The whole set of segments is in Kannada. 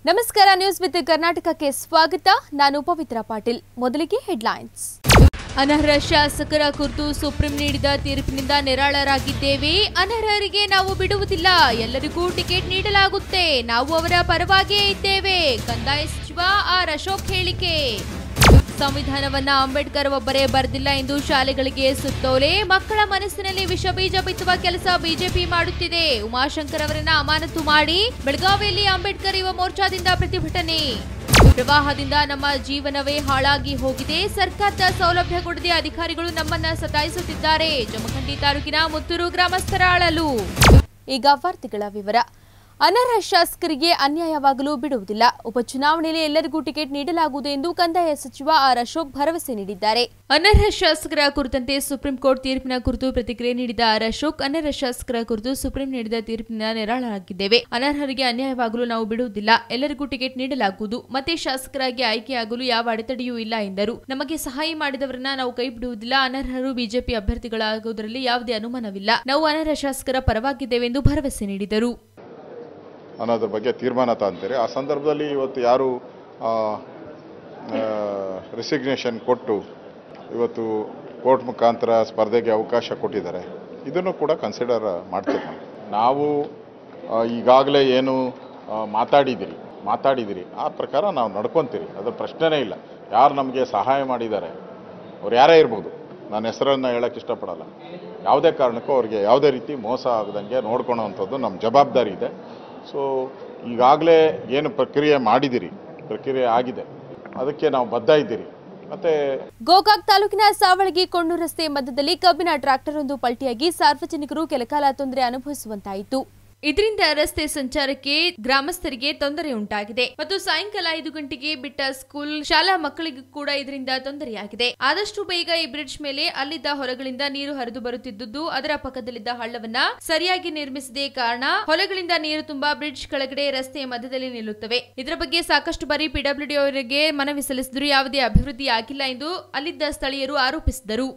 ನಮಸ್ಕಾರ ನ್ಯೂಸ್ ವಿತ್ ಕರ್ನಾಟಕಕ್ಕೆ ಸ್ವಾಗತ. ನಾನು ಪವಿತ್ರ ಪಾಟೀಲ್. ಮೊದಲಿಗೆ ಹೆಡ್ಲೈನ್ಸ್. ಅನರ್ಹ ಶಾಸಕರ ಕುರಿತು ಸುಪ್ರೀಂ ನೀಡಿದ ತೀರ್ಪಿನಿಂದ ನಿರಾಳರಾಗಿದ್ದೇವೆ. ಅನರ್ಹರಿಗೆ ನಾವು ಬಿಡುವುದಿಲ್ಲ. ಎಲ್ಲರಿಗೂ ಟಿಕೆಟ್ ನೀಡಲಾಗುತ್ತೆ. ನಾವು ಅವರ ಪರವಾಗಿಯೇ ಇದ್ದೇವೆ. ಕಂದಾಯ ಸಚಿವ ಆರ್ ಅಶೋಕ್ ಹೇಳಿಕೆ. ಸಂವಿಧಾನವನ್ನ ಅಂಬೇಡ್ಕರ್ ಒಬ್ಬರೇ ಬರೆದಿಲ್ಲ ಎಂದು ಶಾಲೆಗಳಿಗೆ ಸುತ್ತೋಲೆ. ಮಕ್ಕಳ ಮನಸ್ಸಿನಲ್ಲಿ ವಿಷಬೀಜ ಬಿತ್ತುವ ಕೆಲಸ ಬಿಜೆಪಿ ಮಾಡುತ್ತಿದೆ. ಉಮಾಶಂಕರ್ ಅವರನ್ನ ಅಮಾನತು ಮಾಡಿ. ಬೆಳಗಾವಿಯಲ್ಲಿ ಅಂಬೇಡ್ಕರ್ ಯುವ ಮೋರ್ಚಾದಿಂದ ಪ್ರತಿಭಟನೆ. ಪ್ರವಾಹದಿಂದ ನಮ್ಮ ಜೀವನವೇ ಹಾಳಾಗಿ ಹೋಗಿದೆ. ಸರ್ಕಾರದ ಸೌಲಭ್ಯ ಕೊಡದೆ ಅಧಿಕಾರಿಗಳು ನಮ್ಮನ್ನ ಸತಾಯಿಸುತ್ತಿದ್ದಾರೆ. ಜಮಖಂಡಿ ತಾಲೂಕಿನ ಮುತ್ತೂರು ಗ್ರಾಮಸ್ಥರ ಅಳಲು. ಈಗ ವಾರ್ತೆಗಳ ವಿವರ. ಅನರ್ಹ ಶಾಸಕರಿಗೆ ಅನ್ಯಾಯವಾಗಲು ಬಿಡುವುದಿಲ್ಲ. ಉಪಚುನಾವಣೆಯಲ್ಲಿ ಎಲ್ಲರಿಗೂ ಟಿಕೆಟ್ ನೀಡಲಾಗುವುದು ಎಂದು ಕಂದಾಯ ಸಚಿವ ಆರ್ ಅಶೋಕ್ ಭರವಸೆ ನೀಡಿದ್ದಾರೆ. ಅನರ್ಹ ಶಾಸಕರ ಕುರಿತಂತೆ ಸುಪ್ರೀಂ ಕೋರ್ಟ್ ತೀರ್ಪಿನ ಕುರಿತು ಪ್ರತಿಕ್ರಿಯೆ ನೀಡಿದ ಆರ್ ಅಶೋಕ್, ಅನರ್ಹ ಶಾಸಕರ ಕುರಿತು ಸುಪ್ರೀಂ ನೀಡಿದ ತೀರ್ಪಿನಿಂದ ನಿರಾಳರಾಗಿದ್ದೇವೆ. ಅನರ್ಹರಿಗೆ ಅನ್ಯಾಯವಾಗಲು ನಾವು ಬಿಡುವುದಿಲ್ಲ. ಎಲ್ಲರಿಗೂ ಟಿಕೆಟ್ ನೀಡಲಾಗುವುದು. ಮತ್ತೆ ಶಾಸಕರಾಗಿ ಆಯ್ಕೆಯಾಗಲು ಯಾವ ಅಡೆತಡೆಯೂ ಇಲ್ಲ ಎಂದರು. ನಮಗೆ ಸಹಾಯ ಮಾಡಿದವರನ್ನ ನಾವು ಕೈ ಬಿಡುವುದಿಲ್ಲ. ಅನರ್ಹರು ಬಿಜೆಪಿ ಅಭ್ಯರ್ಥಿಗಳಾಗುವುದರಲ್ಲಿ ಯಾವುದೇ ಅನುಮಾನವಿಲ್ಲ. ನಾವು ಅನರ್ಹ ಶಾಸಕರ ಪರವಾಗಿದ್ದೇವೆ ಎಂದು ಭರವಸೆ ನೀಡಿದರು. ಅನ್ನೋದ್ರ ಬಗ್ಗೆ ತೀರ್ಮಾನ ತಂತೀರಿ. ಆ ಸಂದರ್ಭದಲ್ಲಿ ಇವತ್ತು ಯಾರು ರಿಸಿಗ್ನೇಷನ್ ಕೊಟ್ಟು ಇವತ್ತು ಕೋರ್ಟ್ ಮುಖಾಂತರ ಸ್ಪರ್ಧೆಗೆ ಅವಕಾಶ ಕೊಟ್ಟಿದ್ದಾರೆ, ಇದನ್ನು ಕೂಡ ಕನ್ಸಿಡರ್ ಮಾಡ್ತೀವಿ. ನಾವು ಈಗಾಗಲೇ ಏನು ಮಾತಾಡಿದಿರಿ ಆ ಪ್ರಕಾರ ನಾವು ನಡ್ಕೊತೀರಿ. ಅದರ ಪ್ರಶ್ನೆನೇ ಇಲ್ಲ. ಯಾರು ನಮಗೆ ಸಹಾಯ ಮಾಡಿದ್ದಾರೆ ಅವ್ರು ಯಾರೇ ಇರ್ಬೋದು, ನಾನು ಹೆಸರನ್ನು ಹೇಳೋಕ್ಕೆ ಇಷ್ಟಪಡಲ್ಲ. ಯಾವುದೇ ಕಾರಣಕ್ಕೂ ಅವ್ರಿಗೆ ಯಾವುದೇ ರೀತಿ ಮೋಸ ಆಗದಂಗೆ ನೋಡ್ಕೊಳ್ಳೋವಂಥದ್ದು ನಮ್ಮ ಜವಾಬ್ದಾರಿ ಇದೆ. ಸೊ ಈಗಾಗಲೇ ಏನು ಪ್ರಕ್ರಿಯೆ ಆಗಿದೆ, ಅದಕ್ಕೆ ನಾವು ಬದ್ಧ ಇದ್ದೀರಿ. ಮತ್ತೆ ಗೋಕಾಕ್ ತಾಲೂಕಿನ ಸಾವಳಗಿ ಕೊಂಡೂರು ರಸ್ತೆ ಮಧ್ಯದಲ್ಲಿ ಕಬ್ಬಿನ ಟ್ರಾಕ್ಟರ್ ಒಂದು ಪಲ್ಟಿಯಾಗಿ ಸಾರ್ವಜನಿಕರು ಕೆಲಕಾಲ ತೊಂದರೆ ಅನುಭವಿಸುವಂತಾಯಿತು. ಇದರಿಂದ ರಸ್ತೆ ಸಂಚಾರಕ್ಕೆ ಗ್ರಾಮಸ್ಥರಿಗೆ ತೊಂದರೆ ಉಂಟಾಗಿದೆ ಮತ್ತು ಸಾಯಂಕಾಲ 5 ಗಂಟೆಗೆ ಬಿಟ್ಟ ಸ್ಕೂಲ್ ಶಾಲಾ ಮಕ್ಕಳಿಗೂ ಕೂಡ ಇದರಿಂದ ತೊಂದರೆಯಾಗಿದೆ. ಆದಷ್ಟು ಬೇಗ ಈ ಬ್ರಿಡ್ಜ್ ಮೇಲೆ ಅಲ್ಲಿದ್ದ ಹೊಲಗಳಿಂದ ನೀರು ಹರಿದು ಬರುತ್ತಿದ್ದು, ಅದರ ಪಕ್ಕದಲ್ಲಿದ್ದ ಹಳ್ಳವನ್ನ ಸರಿಯಾಗಿ ನಿರ್ಮಿಸದೇ ಕಾರಣ ಹೊಲಗಳಿಂದ ನೀರು ತುಂಬಾ ಬ್ರಿಡ್ಜ್ ಕೆಳಗಡೆ ರಸ್ತೆಯ ಮಧ್ಯದಲ್ಲಿ ನಿಲ್ಲುತ್ತವೆ. ಇದರ ಬಗ್ಗೆ ಸಾಕಷ್ಟು ಬಾರಿ ಪಿಡಬ್ಲ್ಯೂಡಿ ಅವರಿಗೆ ಮನವಿ ಸಲ್ಲಿಸಿದರೂ ಯಾವುದೇ ಅಭಿವೃದ್ಧಿ ಆಗಿಲ್ಲ ಎಂದು ಅಲ್ಲಿದ್ದ ಸ್ಥಳೀಯರು ಆರೋಪಿಸಿದರು.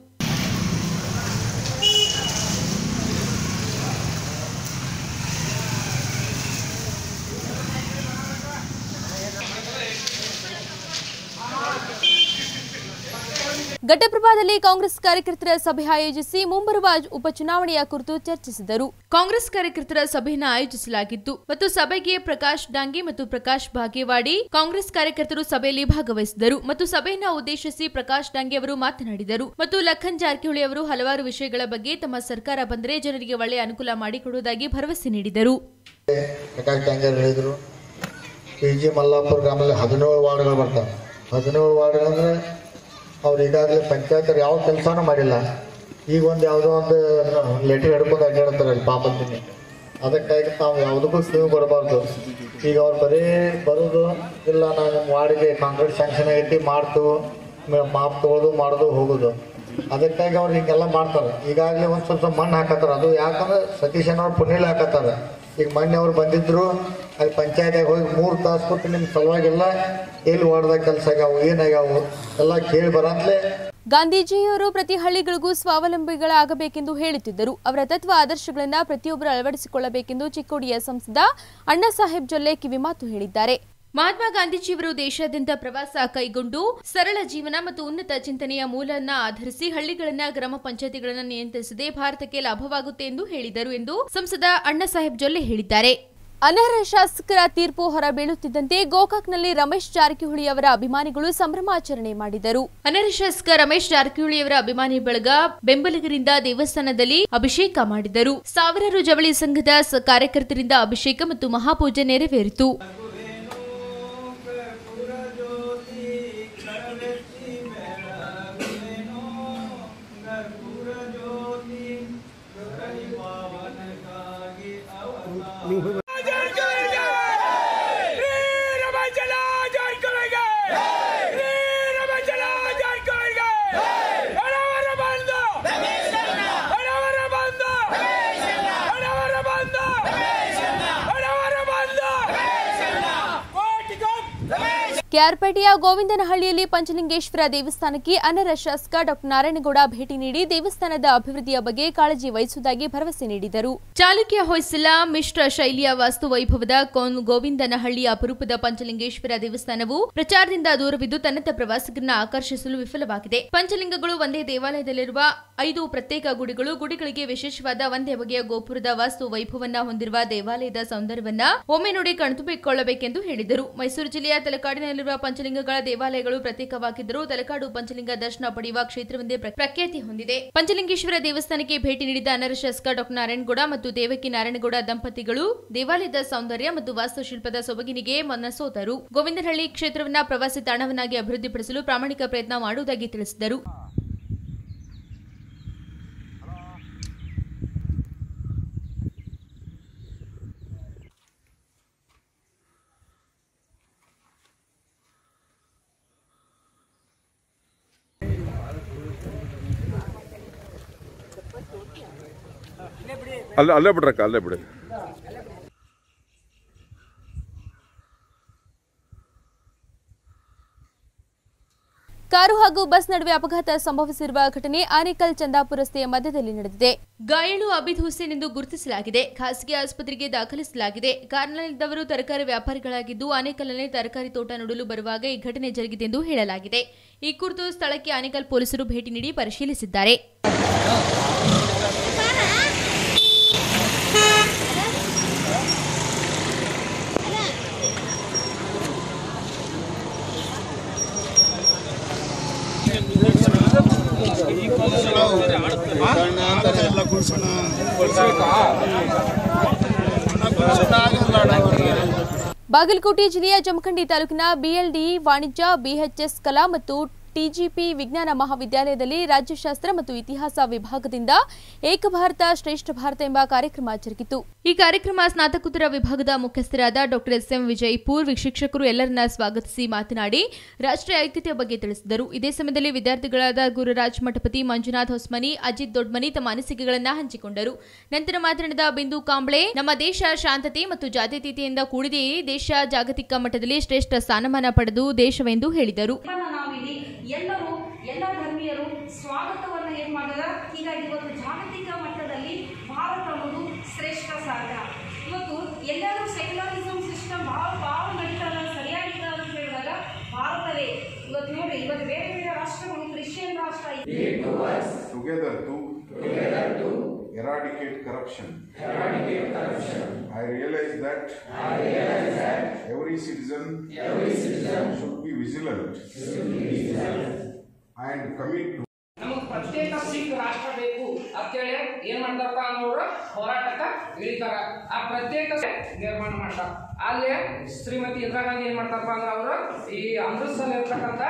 ಘಟಪ್ರಭಾದಲ್ಲಿ ಕಾಂಗ್ರೆಸ್ ಕಾರ್ಯಕರ್ತರ ಸಭೆ ಆಯೋಜಿಸಿ ಮುಂಬರುವ ಉಪಚುನಾವಣೆಯ ಕುರಿತು ಚರ್ಚಿಸಿದರು. ಕಾಂಗ್ರೆಸ್ ಕಾರ್ಯಕರ್ತರ ಸಭೆಯನ್ನು ಆಯೋಜಿಸಲಾಗಿತ್ತು ಮತ್ತು ಸಭೆಗೆ ಪ್ರಕಾಶ್ ಡಾಂಗೆ ಮತ್ತು ಪ್ರಕಾಶ್ ಭಾಗೇವಾಡಿ ಕಾಂಗ್ರೆಸ್ ಕಾರ್ಯಕರ್ತರು ಸಭೆಯಲ್ಲಿ ಭಾಗವಹಿಸಿದರು ಮತ್ತು ಸಭೆಯನ್ನು ಉದ್ದೇಶಿಸಿ ಪ್ರಕಾಶ್ ಡಾಂಗೆ ಅವರು ಮಾತನಾಡಿದರು ಮತ್ತು ಲಖನ್ ಜಾರಕಿಹೊಳಿ ಅವರು ಹಲವಾರು ವಿಷಯಗಳ ಬಗ್ಗೆ ತಮ್ಮ ಸರ್ಕಾರ ಬಂದರೆ ಜನರಿಗೆ ಒಳ್ಳೆಯ ಅನುಕೂಲ ಮಾಡಿಕೊಡುವುದಾಗಿ ಭರವಸೆ ನೀಡಿದರು. ಪ್ರಕಾಶ್ ಡಾಂಗೆ ಹೇಳಿದರು, ಪಿಜಿ ಮಲ್ಲಾಪುರ ಗ್ರಾಮದಲ್ಲಿ 17 ವಾರ್ಡ್ಗಳು ಬರ್ತಾವೆ. 17 ವಾರ್ಡ್ಗಳಂದ್ರೆ ಅವ್ರು ಈಗಾಗಲೇ ಪಂಚಾಯತ್ ಯಾವ ಕೆಲಸನೂ ಮಾಡಿಲ್ಲ. ಈಗ ಯಾವುದೋ ಒಂದು ಲೆಟರ್ ಹಿಡ್ಕೊಂಡು ಅಡ್ಡಾಡ್ತಾರೆ ಅಲ್ಲಿ ಪಾಪತ್ತಿನಿ. ಅದಕ್ಕಾಗಿ ನಾವು ಯಾವುದಕ್ಕೂ ಸ್ಕೀಮ್ ಕೊಡಬಾರ್ದು. ಈಗ ಅವ್ರು ಬರೀ ಬರೋದು ಇಲ್ಲ, ನಾವು ನಿಮ್ಮ ವಾರ್ಡಿಗೆ ಕಾಂಕ್ರೀಟ್ ಸ್ಯಾಂಕ್ಷನ್ ಐತಿ ಮಾಡ್ತು, ಮಾಪ್ ತೊಗೊಳ್ಳೋದು ಮಾಡೋದು ಹೋಗೋದು. ಅದಕ್ಕಾಗಿ ಅವ್ರು ಹಿಂಗೆಲ್ಲ ಮಾಡ್ತಾರೆ. ಈಗಾಗಲೇ ಒಂದು ಸ್ವಲ್ಪ ಮಣ್ಣು ಹಾಕತ್ತಾರೆ. ಅದು ಯಾಕಂದ್ರೆ ಸತೀಶನವ್ರು ಪುಣ್ಯಲಿ ಹಾಕತ್ತಾರೆ. ಈಗ ಮೊನ್ನೆ ಅವ್ರು ಬಂದಿದ್ರು, ಅಲ್ಲಿ ಪಂಚಾಯತ್ಗೆ ಹೋಗಿ 3 ತಾಸು ಕೊಟ್ಟು ನಿಮ್ಮ ಸಲುವಾಗಿಲ್ಲ, ಎಲ್ಲಿ ವಾರ್ಡ್ದಾಗ ಕೆಲಸ ಆಗ್ಯಾವು, ಏನಾಗ್ಯಾವು ಎಲ್ಲ ಕೇಳಿ ಬರಂತಲೇ. ಗಾಂಧೀಜಿಯವರು ಪ್ರತಿ ಹಳ್ಳಿಗಳಿಗೂ ಸ್ವಾವಲಂಬಿಗಳಾಗಬೇಕೆಂದು ಹೇಳುತ್ತಿದ್ದರು. ಅವರ ತತ್ವ ಆದರ್ಶಗಳನ್ನು ಪ್ರತಿಯೊಬ್ಬರು ಅಳವಡಿಸಿಕೊಳ್ಳಬೇಕೆಂದು ಚಿಕ್ಕೋಡಿಯ ಸಂಸದ ಅಣ್ಣಾ ಸಾಹೇಬ್ ಜೊಲ್ಲೆ ಕಿವಿಮಾತು ಹೇಳಿದ್ದಾರೆ. ಮಹಾತ್ಮ ಗಾಂಧೀಜಿಯವರು ದೇಶಾದ್ಯಂತ ಪ್ರವಾಸ ಕೈಗೊಂಡು ಸರಳ ಜೀವನ ಮತ್ತು ಉನ್ನತ ಚಿಂತನೆಯ ಮೂಲವನ್ನು ಆಧರಿಸಿ ಹಳ್ಳಿಗಳನ್ನ ಗ್ರಾಮ ಪಂಚಾಯತಿಗಳನ್ನು ನಿಯಂತ್ರಿಸದೆ ಭಾರತಕ್ಕೆ ಲಾಭವಾಗುತ್ತೆ ಎಂದು ಹೇಳಿದರು ಎಂದು ಸಂಸದ ಅಣ್ಣಾ ಸಾಹೇಬ್ ಜೊಲ್ಲೆ ಹೇಳಿದ್ದಾರೆ. ಅನರ್ಹ ಶಾಸಕರ ತೀರ್ಪು ಹೊರಬೀಳುತ್ತಿದ್ದಂತೆ ಗೋಕಾಕ್ನಲ್ಲಿ ರಮೇಶ್ ಜಾರಕಿಹೊಳಿ ಅವರ ಅಭಿಮಾನಿಗಳು ಸಂಭ್ರಮಾಚರಣೆ ಮಾಡಿದರು. ಅನರ್ಹ ಶಾಸಕ ರಮೇಶ್ ಜಾರಕಿಹೊಳಿ ಅವರ ಅಭಿಮಾನಿ ಬಳಗ ಬೆಂಬಲಿಗರಿಂದ ದೇವಸ್ಥಾನದಲ್ಲಿ ಅಭಿಷೇಕ ಮಾಡಿದರು. ಸಾವಿರಾರು ಜವಳಿ ಸಂಘದ ಕಾರ್ಯಕರ್ತರಿಂದ ಅಭಿಷೇಕ ಮತ್ತು ಮಹಾಪೂಜೆ ನೆರವೇರಿತು. ಕೆಆರ್ಪೇಟೆಯ ಗೋವಿಂದನಹಳ್ಳಿಯಲ್ಲಿ ಪಂಚಲಿಂಗೇಶ್ವರ ದೇವಸ್ಥಾನಕ್ಕೆ ಅನರ್ಹ ಶಾಸಕ ಡಾಕ್ಟರ್ ನಾರಾಯಣಗೌಡ ಭೇಟಿ ನೀಡಿ ದೇವಸ್ಥಾನದ ಅಭಿವೃದ್ಧಿಯ ಬಗ್ಗೆ ಕಾಳಜಿ ವಹಿಸುವುದಾಗಿ ಭರವಸೆ ನೀಡಿದರು. ಚಾಲುಕ್ಯ ಹೊಯ್ಸಳ ಮಿಶ್ರ ಶೈಲಿಯ ವಾಸ್ತು ವೈಭವದ ಗೋವಿಂದನಹಳ್ಳಿ ಅಪರೂಪದ ಪಂಚಲಿಂಗೇಶ್ವರ ದೇವಸ್ಥಾನವು ಪ್ರಚಾರದಿಂದ ದೂರವಿದ್ದು ತನ್ನತ್ತ ಪ್ರವಾಸಿಗರನ್ನು ಆಕರ್ಷಿಸಲು ವಿಫಲವಾಗಿದೆ. ಪಂಚಲಿಂಗಗಳು ಒಂದೇ ದೇವಾಲಯದಲ್ಲಿರುವ 5 ಪ್ರತ್ಯೇಕ ಗುಡಿಗಳಿಗೆ ವಿಶೇಷವಾದ ಒಂದೇ ಬಗೆಯ ಗೋಪುರದ ವಾಸ್ತು ವೈಭವನ್ನ ಹೊಂದಿರುವ ದೇವಾಲಯದ ಸೌಂದರ್ಯವನ್ನ ಒಮ್ಮೆ ನೋಡಿ ಕಣ್ತುಂಬಿಕೊಳ್ಳಬೇಕೆಂದು ಹೇಳಿದರು. ಮೈಸೂರು ಜಿಲ್ಲೆಯ ತಲಕಾಡಿನಲ್ಲಿರುವ ಪಂಚಲಿಂಗಗಳ ದೇವಾಲಯಗಳು ಪ್ರತ್ಯೇಕವಾಗಿದ್ದರೂ ತಲಕಾಡು ಪಂಚಲಿಂಗ ದರ್ಶನ ಪಡೆಯುವ ಕ್ಷೇತ್ರವೆಂದೇ ಪ್ರಖ್ಯಾತಿ ಹೊಂದಿದೆ. ಪಂಚಲಿಂಗೇಶ್ವರ ದೇವಸ್ಥಾನಕ್ಕೆ ಭೇಟಿ ನೀಡಿದ ಅನರ್ಹ ಶಾಸಕ ಡಾಕ್ಟರ್ ನಾರಾಯಣಗೌಡ ಮತ್ತು ದೇವಕಿ ನಾರಾಯಣಗೌಡ ದಂಪತಿಗಳು ದೇವಾಲಯದ ಸೌಂದರ್ಯ ಮತ್ತು ವಾಸ್ತುಶಿಲ್ಪದ ಸೊಬಗಿನಿಗೆ ಮನಸೋತರು. ಗೋವಿಂದನಹಳ್ಳಿ ಕ್ಷೇತ್ರವನ್ನ ಪ್ರವಾಸಿ ತಾಣವನ್ನಾಗಿ ಅಭಿವೃದ್ಧಿಪಡಿಸಲು ಪ್ರಾಮಾಣಿಕ ಪ್ರಯತ್ನ ಮಾಡುವುದಾಗಿ ತಿಳಿಸಿದರು. ಅಲ್ಲೇ ಬಿಡ್ರಕ್ಕ, ಅಲ್ಲೇ ಬಿಡಿ. ಕಾರು ಹಾಗೂ ಬಸ್ ನಡುವೆ ಅಪಘಾತ ಸಂಭವಿಸಿರುವ ಘಟನೆ ಆನೇಕಲ್ ಚಂದಾಪುರ ರಸ್ತೆಯ ಮಧ್ಯದಲ್ಲಿ ನಡೆದಿದೆ. ಗಾಯಾಳು ಅಬಿದ್ ಹುಸೇನ್ ಎಂದು ಗುರುತಿಸಲಾಗಿದೆ. ಖಾಸಗಿ ಆಸ್ಪತ್ರೆಗೆ ದಾಖಲಿಸಲಾಗಿದೆ. ಕಾರ್ನಲ್ಲಿದ್ದವರು ತರಕಾರಿ ವ್ಯಾಪಾರಿಗಳಾಗಿದ್ದು ಆನೇಕಲ್ನಲ್ಲಿ ತರಕಾರಿ ತೋಟ ನೋಡಲು ಬರುವಾಗ ಈ ಘಟನೆ ಜರುಗಿದೆ ಎಂದು ಹೇಳಲಾಗಿದೆ. ಈ ಕುರಿತು ಸ್ಥಳಕ್ಕೆ ಆನೇಕಲ್ ಪೊಲೀಸರು ಭೇಟಿ ನೀಡಿ ಪರಿಶೀಲಿಸಿದ್ದಾರೆ. ಬಾಗಲಕೋಟೆ ಜಿಲ್ಲೆಯ ಜಮಖಂಡಿ ತಾಲೂಕಿನ ಬಿಎಲ್ಡಿ ವಾಣಿಜ್ಯ, ಬಿಎಚ್ಎಸ್ ಕಲಾ ಮತ್ತು ಟಿಜಿಪಿ ವಿಜ್ಞಾನ ಮಹಾವಿದ್ಯಾಲಯದಲ್ಲಿ ರಾಜ್ಯಶಾಸ್ತ್ರ ಮತ್ತು ಇತಿಹಾಸ ವಿಭಾಗದಿಂದ ಏಕ ಭಾರತ ಶ್ರೇಷ್ಠ ಭಾರತ ಎಂಬ ಕಾರ್ಯಕ್ರಮ ಜರುಗಿತು. ಈ ಕಾರ್ಯಕ್ರಮ ಸ್ನಾತಕೋತ್ತರ ವಿಭಾಗದ ಮುಖ್ಯಸ್ಥರಾದ ಡಾಕ್ಟರ್ ಎಸ್ಎಂ ವಿಜಯಪುರ್ ಶಿಕ್ಷಕರು ಎಲ್ಲರನ್ನ ಸ್ವಾಗತಿಸಿ ಮಾತನಾಡಿ ರಾಷ್ಟ್ರೀಯ ಐಕ್ಯತೆಯ ಬಗ್ಗೆ ತಿಳಿಸಿದರು. ಇದೇ ಸಮಯದಲ್ಲಿ ವಿದ್ಯಾರ್ಥಿಗಳಾದ ಗುರುರಾಜ್ ಮಠಪತಿ, ಮಂಜುನಾಥ್ ಹೊಸ್ಮನಿ, ಅಜಿತ್ ದೊಡ್ಮನಿ ತಮ್ಮ ಅನಿಸಿಕೆಗಳನ್ನು ಹಂಚಿಕೊಂಡರು. ನಂತರ ಮಾತನಾಡಿದ ಬಿಂದು ಕಾಂಬ್ಳೆ, ನಮ್ಮ ದೇಶ ಶಾಂತತೆ ಮತ್ತು ಜಾತ್ಯತೀತತೆಯಿಂದ ಕೂಡಿದೆ. ದೇಶ ಜಾಗತಿಕ ಮಟ್ಟದಲ್ಲಿ ಶ್ರೇಷ್ಠ ಸ್ಥಾನಮಾನ ಪಡೆದು ದೇಶವೆಂದು ಹೇಳಿದರು. ಎಲ್ಲ ಧರ್ಮೀಯರು ಸ್ವಾಗತವನ್ನು ಏನ್ ಮಾಡಿದ. ಹೀಗಾಗಿ ಇವತ್ತು ಜಾಗತಿಕ ಮಟ್ಟದಲ್ಲಿ ಭಾರತ ಅನ್ನೋದು ಶ್ರೇಷ್ಠ ಸಾಧನ. ಇವತ್ತು ಎಲ್ಲರೂ ಸೆಕ್ಯುಲರಿಸಮ್ ಸಿಸ್ಟಮ್ ಭಾಳ ನಡೀತಾ ಸರಿಯಾಗಿದೆ ಅಂತ ಹೇಳಿದಾಗ ಭಾರತವೇ ಇವತ್ತು ನೋಡಿ, ಇವತ್ತು ಬೇರೆ ಬೇರೆ ರಾಷ್ಟ್ರಗಳು ಕ್ರಿಶ್ಚಿಯನ್ ರಾಷ್ಟ್ರ. Together to eradicate corruption. I realize that every citizen should be vigilant and commit to. ನಮಗೆ ಪ್ರತ್ಯೇಕ ಸಿಖ್ ರಾಷ್ಟ್ರ ಬೇಕು ಅಂತೇಳಿ ಏನ್ ಮಾಡ್ತಾರಪ್ಪ ಅನ್ನೋರು ಹೋರಾಟಕ್ಕೆ ಇಳಿತಾರ. ಆ ಪ್ರತ್ಯೇಕ ನಿರ್ಮಾಣ ಮಾಡ್ತಾರ. ಅಲ್ಲಿ ಶ್ರೀಮತಿ ಇಂದಿರಾ ಗಾಂಧಿ ಏನ್ ಮಾಡ್ತಾರಪ್ಪ ಅಂದ್ರೆ ಅವರು ಈ ಅಮೃತ್ಸರ್ ಇರ್ತಕ್ಕಂಥ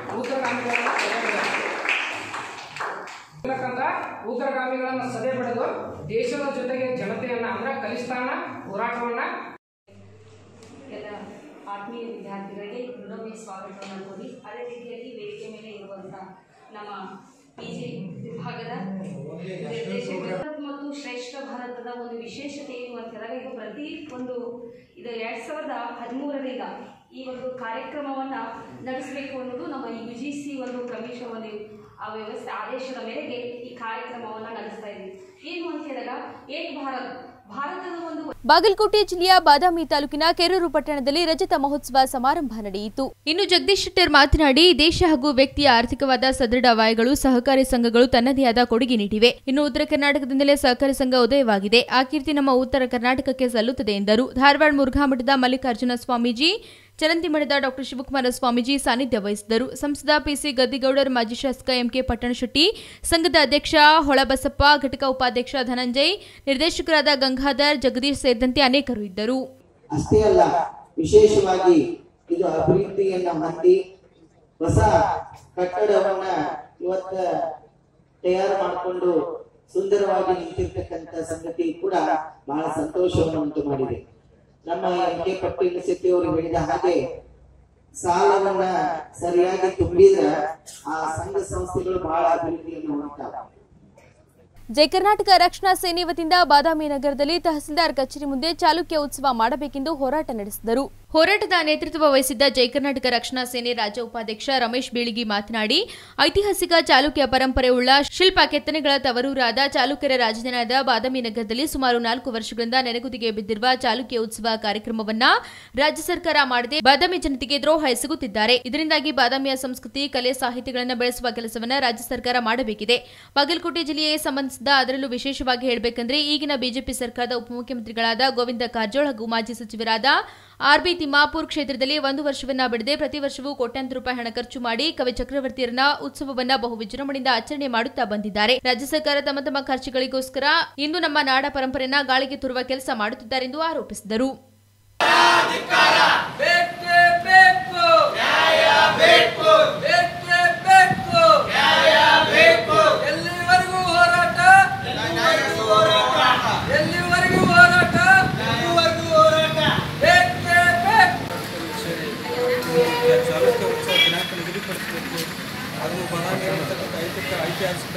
ಉಗ್ರಗಾಮಿಗಳನ್ನ ಸದೆ ಬಡಿದು ದೇಶದ ಜೊತೆಗೆ ಜನತೆಯನ್ನ ಅಂದ್ರೆ ಖಲಿಸ್ತಾನ ಹೋರಾಟವನ್ನ. ಎಲ್ಲ ಆತ್ಮೀಯ ವಿದ್ಯಾರ್ಥಿಗಳಿಗೆ ಮತ್ತೊಮ್ಮೆ ಸ್ವಾಗತವನ್ನು ಕೋರಿ, ಅದೇ ರೀತಿಯಾಗಿ ವೇದಿಕೆ ಮೇಲೆ ಇರುವಂತಹ ನಮ್ಮ ಪಿಜಿ ವಿಭಾಗದ ನಿರ್ದೇಶಕರು ಮತ್ತು ಶ್ರೇಷ್ಠ ಭಾರತದ ಒಂದು ವಿಶೇಷತೆ ಏನು ಅಂತ ಹೇಳಿದಾಗ ಇದು ಪ್ರತಿ ಒಂದು 2013ರಿಂದ ಈ ಒಂದು ಕಾರ್ಯಕ್ರಮವನ್ನು ನಡೆಸಬೇಕು ಅನ್ನೋದು ನಮ್ಮ UGC ಒಂದು ಕಮಿಷನ್ ಒಂದು ಆ ವ್ಯವಸ್ಥೆ ಆದೇಶದ ಮೇರೆಗೆ ಈ ಕಾರ್ಯಕ್ರಮವನ್ನು ನಡೆಸ್ತಾ ಇದ್ದೀವಿ. ಏನು ಅಂತ ಹೇಳಿದಾಗ ಏಕ್ ಭಾರತ್ ಭಾರತದ ಒಂದು. ಬಾಗಲಕೋಟೆ ಜಿಲ್ಲೆಯ ಬಾದಾಮಿ ತಾಲೂಕಿನ ಕೆರೂರು ಪಟ್ಟಣದಲ್ಲಿ ರಜತ ಮಹೋತ್ಸವ ಸಮಾರಂಭ ನಡೆಯಿತು. ಇನ್ನು ಜಗದೀಶ್ ಶೆಟ್ಟರ್ ಮಾತನಾಡಿ, ದೇಶ ಹಾಗೂ ವ್ಯಕ್ತಿಯ ಆರ್ಥಿಕವಾದ ಸದೃಢವಾಯಗಳು ಸಹಕಾರಿ ಸಂಘಗಳು ತನ್ನದೇ ಆದ ಕೊಡುಗೆ ನೀಡಿವೆ. ಇನ್ನು ಉತ್ತರ ಕರ್ನಾಟಕದಿಂದಲೇ ಸಹಕಾರಿ ಸಂಘ ಉದಯವಾಗಿದೆ. ಆ ಕೀರ್ತಿ ನಮ್ಮ ಉತ್ತರ ಕರ್ನಾಟಕಕ್ಕೆ ಸಲ್ಲುತ್ತದೆ ಎಂದರು. ಧಾರವಾಡ ಮುರುಘಾ ಮಠದ ಮಲ್ಲಿಕಾರ್ಜುನ ಸ್ವಾಮೀಜಿ, ಚರಂತಿ ಮಠದ ಡಾಕ್ಟರ್ ಶಿವಕುಮಾರ ಸ್ವಾಮೀಜಿ ಸಾನ್ನಿಧ್ಯ ವಹಿಸಿದರು. ಸಂಸದ ಪಿಸಿ ಗದ್ದಿಗೌಡರ್, ಮಾಜಿ ಶಾಸಕ ಎಂಕೆ ಪಟ್ಟಣಶೆಟ್ಟಿ, ಸಂಘದ ಅಧ್ಯಕ್ಷ ಹೊಳಬಸಪ್ಪ, ಘಟಕ ಉಪಾಧ್ಯಕ್ಷ ಧನಂಜಯ್, ನಿರ್ದೇಶಕರಾದ ಗಂಗಾಧರ್, ಜಗದೀಶ್ ಸೇರಿದಂತೆ ಅನೇಕರು ಇದ್ದರು. ಅಷ್ಟೇ ಅಲ್ಲ, ವಿಶೇಷವಾಗಿ ಇದು ಅಭಿವೃದ್ಧಿಯನ್ನ ಹೊಂದಿ ಹೊಸ ಕಟ್ಟಡವನ್ನ ಇವತ್ತ ತಯಾರು ಮಾಡಿಕೊಂಡು ಸುಂದರವಾಗಿ ನಿಂತಿರ್ತಕ್ಕಂಥ ಸಂಗತಿ ಕೂಡ ಬಹಳ ಸಂತೋಷವನ್ನು ಉಂಟು ಮಾಡಿದೆ. ನಮ್ಮ ಎಂಕೆ ಪಟ್ಟಣ ಶೆಟ್ಟಿ ಅವರು ಹೇಳಿದ ಹಾಗೆ ಸಾಲವನ್ನ ಸರಿಯಾಗಿ ತುಂಬಿದ್ರೆ ಆ ಸಂಘ ಸಂಸ್ಥೆಗಳು ಬಹಳ ಅಭಿವೃದ್ಧಿಯನ್ನು ಹೊಂದ್ತಾವೆ. ಜೈ ಕರ್ನಾಟಕ ರಕ್ಷಣಾ ಸೇನೆ ವತಿಯಿಂದ ಬಾದಾಮಿ ನಗರದಲ್ಲಿ ತಹಸೀಲ್ದಾರ್ ಕಚೇರಿ ಮುಂದೆ ಚಾಲುಕ್ಯ ಉತ್ಸವ ಮಾಡಬೇಕೆಂದು ಹೋರಾಟ ನಡೆಸಿದರು. ಹೋರಾಟದ ನೇತೃತ್ವ ವಹಿಸಿದ್ದ ಜೈ ಕರ್ನಾಟಕ ರಕ್ಷಣಾ ಸೇನೆ ರಾಜ್ಯ ಉಪಾಧ್ಯಕ್ಷ ರಮೇಶ್ ಬೀಳಿಗಿ ಮಾತನಾಡಿ, ಐತಿಹಾಸಿಕ ಚಾಲುಕ್ಯ ಪರಂಪರೆಯುಳ್ಳ ಶಿಲ್ಪ ಕೆತ್ತನೆಗಳ ತವರೂರಾದ ಚಾಲುಕ್ಯರ ರಾಜಧಾನಿಯಾದ ಬಾದಾಮಿ ನಗರದಲ್ಲಿ ಸುಮಾರು 4 ವರ್ಷಗಳಿಂದ ನೆನೆಗುದಿಗೆ ಬಿದ್ದಿರುವ ಚಾಲುಕ್ಯ ಉತ್ಸವ ಕಾರ್ಯಕ್ರಮವನ್ನ ರಾಜ್ಯ ಸರ್ಕಾರ ಮಾಡದೆ ಬಾದಾಮಿ ಜನತೆಗೆ ದ್ರೋಹ ಎಸಗುತ್ತಿದ್ದಾರೆ. ಇದರಿಂದಾಗಿ ಬಾದಾಮಿಯ ಸಂಸ್ಕೃತಿ, ಕಲೆ, ಸಾಹಿತ್ಯಗಳನ್ನು ಬೆಳೆಸುವ ಕೆಲಸವನ್ನ ರಾಜ್ಯ ಸರ್ಕಾರ ಮಾಡಬೇಕಿದೆ. ಬಾಗಲಕೋಟೆ ಜಿಲ್ಲೆಗೆ ಸಂಬಂಧಿಸಿದ ಅದರಲ್ಲೂ ವಿಶೇಷವಾಗಿ ಹೇಳಬೇಕೆಂದರೆ ಈಗಿನ ಬಿಜೆಪಿ ಸರ್ಕಾರದ ಉಪಮುಖ್ಯಮಂತ್ರಿಗಳಾದ ಗೋವಿಂದ ಕಾರಜೋಳ ಹಾಗೂ ಮಾಜಿ ಸಚಿವರಾದ ಆರ್ಬಿ ತಿಮ್ಮಾಪುರ್ ಕ್ಷೇತ್ರದಲ್ಲಿ 1 ವರ್ಷವನ್ನ ಬಿಡದೆ ಪ್ರತಿ ವರ್ಷವೂ ಕೋಟ್ಯಾಂತರ ರೂಪಾಯಿ ಹಣ ಖರ್ಚು ಮಾಡಿ ಕವಿ ಚಕ್ರವರ್ತಿಯರನ್ನ ಉತ್ಸವವನ್ನ ಬಹು ವಿಜೃಂಭಣೆಯಿಂದ ಆಚರಣೆ ಮಾಡುತ್ತಾ ಬಂದಿದ್ದಾರೆ. ರಾಜ್ಯ ಸರ್ಕಾರ ತಮ್ಮ ಖರ್ಚುಗಳಿಗೋಸ್ಕರ ಇಂದು ನಮ್ಮ ನಾಡ ಪರಂಪರೆಯನ್ನ ಗಾಳಿಗೆ ತರುವ ಕೆಲಸ ಮಾಡುತ್ತಿದ್ದಾರೆ ಎಂದು ಆರೋಪಿಸಿದರು. ಅದು ಬಾದಾಮಿ ಐತಿಹಾಸಿಕ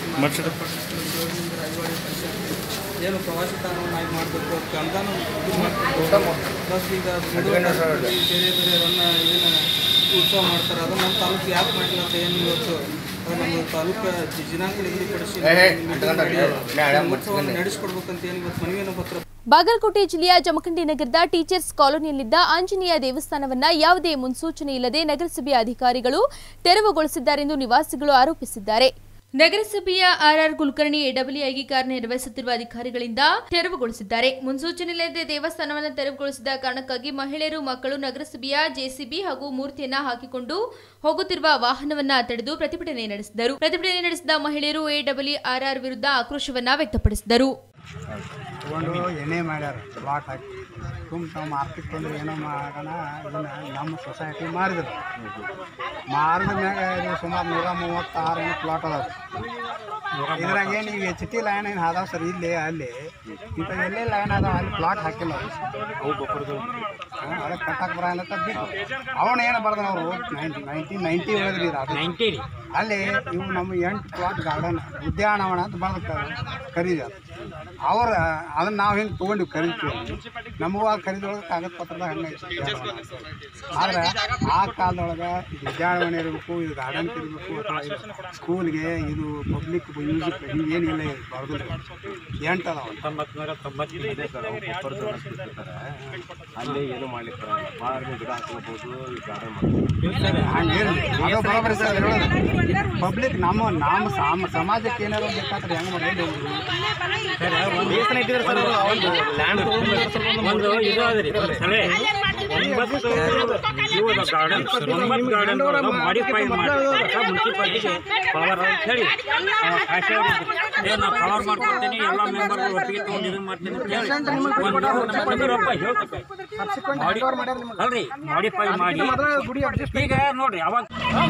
ಏನು ಪ್ರವಾಸಿ ತಾಣವನ್ನು ಆಯ್ಕೆ ಮಾಡಬೇಕು, ಅದಕ್ಕೆ ಅನುದಾನ ಇದು ಮಾಡಬೇಕು. ಪ್ಲಸ್ ಈಗ ಬೇರೆ ಬೇರೆಯವನ್ನ ಏನು ಉತ್ಸವ ಮಾಡ್ತಾರೆ, ಅದು ನಮ್ಮ ತಾಲೂಕು ಯಾಕೆ ಮಾಡಿಲ್ಲ ಅಂತ ಏನು ಇವತ್ತು ಅದು ನಮ್ಮ ತಾಲೂಕು ದಿನಾಂಕ ನಿಗದಿಪಡಿಸಿ ಉತ್ಸವವನ್ನು ನಡೆಸಿಕೊಡ್ಬೇಕಂತ ಏನು ಇವತ್ತು ಮನವಿಯನ್ನು ಪತ್ರ. ಬಾಗಲಕೋಟೆ ಜಿಲ್ಲೆಯ ಜಮಖಂಡಿ ನಗರದ ಟೀಚರ್ಸ್ ಕಾಲೋನಿಯಲ್ಲಿದ್ದ ಆಂಜನೇಯ ದೇವಸ್ಥಾನವನ್ನ ಯಾವುದೇ ಮುನ್ಸೂಚನೆ ಇಲ್ಲದೆ ನಗರಸಭೆಯ ಅಧಿಕಾರಿಗಳು ತೆರವುಗೊಳಿಸಿದ್ದಾರೆಂದು ನಿವಾಸಿಗಳು ಆರೋಪಿಸಿದ್ದಾರೆ. ನಗರಸಭೆಯ ಆರ್ಆರ್ ಕುಲಕರ್ಣಿ ಎಡಬ್ಲ್ಯೂಐಗೆ ಕಾರ್ಯನಿರ್ವಹಿಸುತ್ತಿರುವ ಅಧಿಕಾರಿಗಳಿಂದ ತೆರವುಗೊಳಿಸಿದ್ದಾರೆ. ಮುನ್ಸೂಚನೆ ಇಲ್ಲದೆ ದೇವಸ್ಥಾನವನ್ನು ತೆರವುಗೊಳಿಸಿದ ಕಾರಣಕ್ಕಾಗಿ ಮಹಿಳೆಯರು, ಮಕ್ಕಳು ನಗರಸಭೆಯ ಜೆಸಿಬಿ ಹಾಗೂ ಮೂರ್ತಿಯನ್ನ ಹಾಕಿಕೊಂಡು ಹೋಗುತ್ತಿರುವ ವಾಹನವನ್ನ ತಡೆದು ಪ್ರತಿಭಟನೆ ನಡೆಸಿದರು. ಪ್ರತಿಭಟನೆ ನಡೆಸಿದ ಮಹಿಳೆಯರು ಎಡಬ್ಲ್ಯೂಆರ್ಆರ್ ವಿರುದ್ಧ ಆಕ್ರೋಶವನ್ನ ವ್ಯಕ್ತಪಡಿಸಿದರು. ತಗೊಂಡು ಏನೇ ಮಾಡ್ಯಾರ ಪ್ಲಾಟ್ ಹಾಕಿ ತಾವು ಮಾರ್ಕೆಟ್ ತೊಂದರೆ ಏನೋ ಮಾಡೋಣ ಇದನ್ನು ನಮ್ಮ ಸೊಸೈಟಿ ಮಾರಿದ್ರು. ಮಾರಿದ ಮ್ಯಾಗ ಇದು ಸುಮಾರು 136 ಪ್ಲಾಟ್ ಅದಾವೆ. ಇದ್ರಾಗ ಏನು ಈಗ HT ಲೈನ್ ಏನು ಅದಾವೆ ಸರ್, ಇಲ್ಲಿ ಅಲ್ಲಿ ಇಂಥ ಎಲ್ಲೇ ಲೈನ್ ಅದಾವೆ ಅಲ್ಲಿ ಪ್ಲಾಟ್ ಹಾಕಿಲ್ಲ. ಅದಕ್ಕೆ ಕಟ್ಟಾಕ್ ಬರಂತ ಬಿಟ್ಟು ಅವನೇನು ಬರ್ದ ಅವರು 1990 ಹೇಳಿದ್ರಿ ಅದು ಅಲ್ಲಿ ಇವು ನಮ್ಮ 8 ಪ್ಲಾಟ್ ಗಾರ್ಡನ್ ಉದ್ಯಾನವನ ಅಂತ ಬರ್ದ ಖರೀದಿ ಅವ್ರ ಅದನ್ನ ನಾವು ಹಿಂಗೆ ತೊಗೊಂಡಿವಿ ಖರೀದ್ತೀವಿ. ನಮಗೂ ಆ ಖರೀದೊಳಗೆ ಕಾಗದ ಪತ್ರದ ಹಂಗೆ ಆದ್ರೆ ಆ ಕಾಲದೊಳಗೆ ಇದು ಉದ್ಯಾನವನ ಇರಬೇಕು, ಇದು ಗಾರ್ಡನ್ ಇರಬೇಕು, ಅಥವಾ ಇದು ಸ್ಕೂಲ್ಗೆ ಇದು ಪಬ್ಲಿಕ್ ಯೂಸ್ ಹಿಂಗೇನಿಲ್ಲ. ಇದು ಬರ್ದಿಲ್ಲ 8 ಅದಾವ. 1990 ಸರ್ ಅಲ್ಲಿ ಏನು ಮಾಡ್ಲಿಕ್ಕೆ ಭಾಳ ಗಿಡ ಹಾಕೋಬೋದು, ಈ ಗಾರ್ಡನ್ ಹಂಗೇನು ಅದು ಬರೋಬರಿ ಸರ್ ಹೇಳೋದು. ಪಬ್ಲಿಕ್ ನಮ್ಮ ಸಮಾಜಕ್ಕೆ ಏನಾದ್ರು ಬೇಕಾದ್ರೆ ಹೆಂಗೆ ಮಾಡಿ ಒಂದು ಇದು ಅದ್ರಿ ಸಲಹೆ 9 ಗಾರ್ಡನ್ ಮಾಡಿಫೈ ಮಾಡಿ ಮುನ್ಸಿಪಾಲಿಟಿಗೆ ಪವರ್ ಅಂತ ಹೇಳಿ ನಾವು ಕವರ್ ಮಾಡ್ಕೊಡ್ತೀನಿ, ಎಲ್ಲ ಮೆಂಬರ್ಗಳು ಒಟ್ಟಿಗೆ ತೊಗೊಂಡು ಇದು ಮಾಡ್ತೀನಿ ಅಂತ ಹೇಳಿ ಅಲ್ರಿ ಮಾಡಿಫೈ ಮಾಡಿ ಈಗ ನೋಡ್ರಿ ಅವಾಗ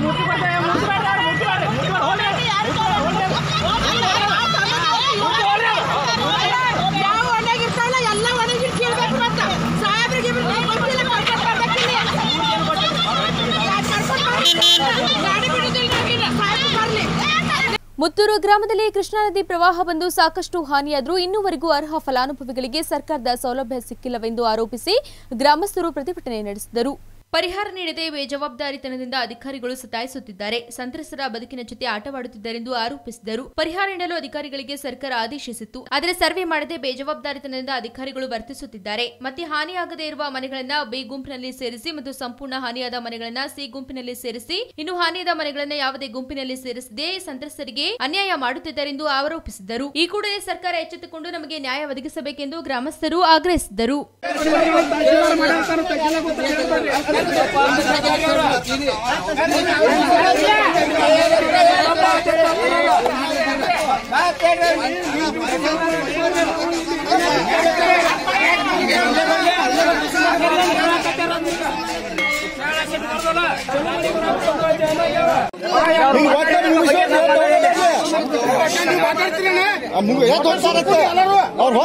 ಮುತ್ತೂರು ಗ್ರಾಮದಲ್ಲಿ ಕೃಷ್ಣಾ ನದಿ ಪ್ರವಾಹ ಬಂದು ಸಾಕಷ್ಟು ಹಾನಿಯಾದರೂ ಇನ್ನೂವರೆಗೂ ಅರ್ಹ ಫಲಾನುಭವಿಗಳಿಗೆ ಸರ್ಕಾರದ ಸೌಲಭ್ಯ ಸಿಕ್ಕಿಲ್ಲವೆಂದು ಆರೋಪಿಸಿ ಗ್ರಾಮಸ್ಥರು ಪ್ರತಿಭಟನೆ ನಡೆಸಿದರು. ಪರಿಹಾರ ನೀಡದೆ ಬೇಜವಾಬ್ದಾರಿತನದಿಂದ ಅಧಿಕಾರಿಗಳು ಸತಾಯಿಸುತ್ತಿದ್ದಾರೆ, ಸಂತ್ರಸ್ತರ ಬದುಕಿನ ಜೊತೆ ಆಟವಾಡುತ್ತಿದ್ದಾರೆಂದು ಆರೋಪಿಸಿದರು. ಪರಿಹಾರ ನೀಡಲು ಅಧಿಕಾರಿಗಳಿಗೆ ಸರ್ಕಾರ ಆದೇಶಿಸಿತ್ತು, ಆದರೆ ಸರ್ವೆ ಮಾಡದೆ ಬೇಜವಾಬ್ದಾರಿತನದಿಂದ ಅಧಿಕಾರಿಗಳು ವರ್ತಿಸುತ್ತಿದ್ದಾರೆ. ಮತ್ತೆ ಹಾನಿಯಾಗದೇ ಇರುವ ಮನೆಗಳನ್ನ ಬಿ ಗುಂಪಿನಲ್ಲಿ ಸೇರಿಸಿ ಮತ್ತು ಸಂಪೂರ್ಣ ಹಾನಿಯಾದ ಮನೆಗಳನ್ನ ಸಿ ಗುಂಪಿನಲ್ಲಿ ಸೇರಿಸಿ, ಇನ್ನು ಹಾನಿಯಾದ ಮನೆಗಳನ್ನ ಯಾವುದೇ ಗುಂಪಿನಲ್ಲಿ ಸೇರಿಸದೆ ಸಂತ್ರಸ್ತರಿಗೆ ಅನ್ಯಾಯ ಮಾಡುತ್ತಿದ್ದಾರೆಂದು ಆರೋಪಿಸಿದರು. ಈ ಕೂಡಲೇ ಸರ್ಕಾರ ಎಚ್ಚೆತ್ತುಕೊಂಡು ನಮಗೆ ನ್ಯಾಯ ಒದಗಿಸಬೇಕೆಂದು ಗ್ರಾಮಸ್ಥರು ಆಗ್ರಹಿಸಿದರು. ಅವ್ರು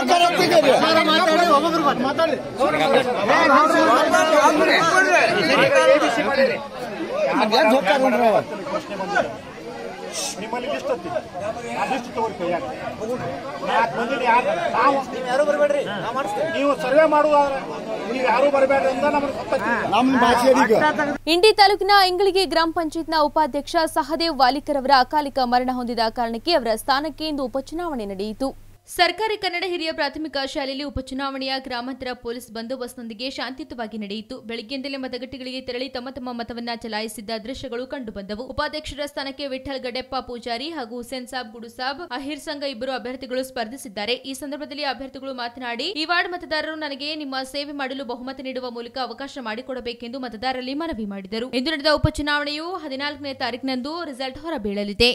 ನಿಮ್ಮಲ್ಲಿ ಲಿಸ್ಟ್ ಆ ಲಿಸ್ಟ್ ತಗೋರಿ ಕೈಯಾಗ 4 ಮಂದಿ ಯಾರು ಬರಬೇಡ್ರಿ, ನೀವು ಸರ್ವೆ ಮಾಡುವುದಾದ್ರೆ ನೀವು ಯಾರು ಬರಬೇಡ್ರಿ ಅಂತ ನಮ್ಮ ಭಾಷೆ. ಇಂಡಿ ತಾಲೂಕಿನ ಇಂಗಳಿಗೆ ಗ್ರಾಮ ಪಂಚಾಯತ್ನ ಉಪಾಧ್ಯಕ್ಷ ಸಹದೇವ್ ವಾಲಿಕರ್ ಅವರ ಅಕಾಲಿಕ ಮರಣ ಹೊಂದಿದ ಕಾರಣಕ್ಕೆ ಅವರ ಸ್ಥಾನಕ್ಕೆ ಇಂದು ಉಪಚುನಾವಣೆ ನಡೆಯಿತು. ಸರ್ಕಾರಿ ಕನ್ನಡ ಹಿರಿಯ ಪ್ರಾಥಮಿಕ ಶಾಲೆಯಲ್ಲಿ ಉಪಚುನಾವಣೆಯ ಗ್ರಾಮಾಂತರ ಪೊಲೀಸ್ ಬಂದೋಬಸ್ತ್ನೊಂದಿಗೆ ಶಾಂತಿಯುತವಾಗಿ ನಡೆಯಿತು. ಬೆಳಗ್ಗೆಯಿಂದಲೇ ಮತಗಟ್ಟೆಗಳಿಗೆ ತೆರಳಿ ತಮ್ಮ ತಮ್ಮ ಮತವನ್ನ ಚಲಾಯಿಸಿದ್ದ ದೃಶ್ಯಗಳು ಕಂಡುಬಂದವು. ಉಪಾಧ್ಯಕ್ಷರ ಸ್ಥಾನಕ್ಕೆ ವಿಠಲ್ ಗಡ್ಡೆಪ್ಪ ಪೂಜಾರಿ ಹಾಗೂ ಹುಸೇನ್ ಸಾಬ್ ಗುಡು ಸಾಬ್ ಅಹಿರ್ ಸಂಘ ಇಬ್ಬರು ಅಭ್ಯರ್ಥಿಗಳು ಸ್ಪರ್ಧಿಸಿದ್ದಾರೆ. ಈ ಸಂದರ್ಭದಲ್ಲಿ ಅಭ್ಯರ್ಥಿಗಳು ಮಾತನಾಡಿ, ಈ ವಾರ್ಡ್ ಮತದಾರರು ನನಗೆ ನಿಮ್ಮ ಸೇವೆ ಮಾಡಲು ಬಹುಮತ ನೀಡುವ ಮೂಲಕ ಅವಕಾಶ ಮಾಡಿಕೊಡಬೇಕೆಂದು ಮತದಾರರಲ್ಲಿ ಮನವಿ ಮಾಡಿದರು. ಇಂದು ನಡೆದ ಉಪಚುನಾವಣೆಯು 14ನೇ ತಾರೀಕಿನಂದು ರಿಸಲ್ಟ್ ಹೊರಬೀಳಲಿದೆ.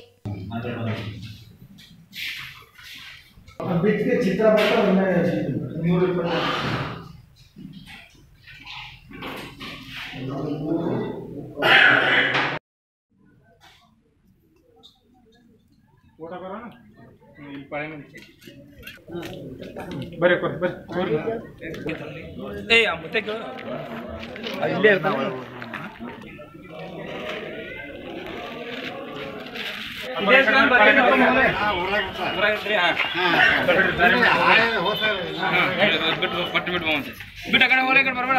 ಬಿಟ್ಟಿಗೆ ಚಿತ್ರ ಬರೀ ಇಲ್ಲೇ ಇರ್ತಾವ. ಬಿಟ್ಟ ಕಡೆ ಹೊರಗೆ ಬರಬೇಡ.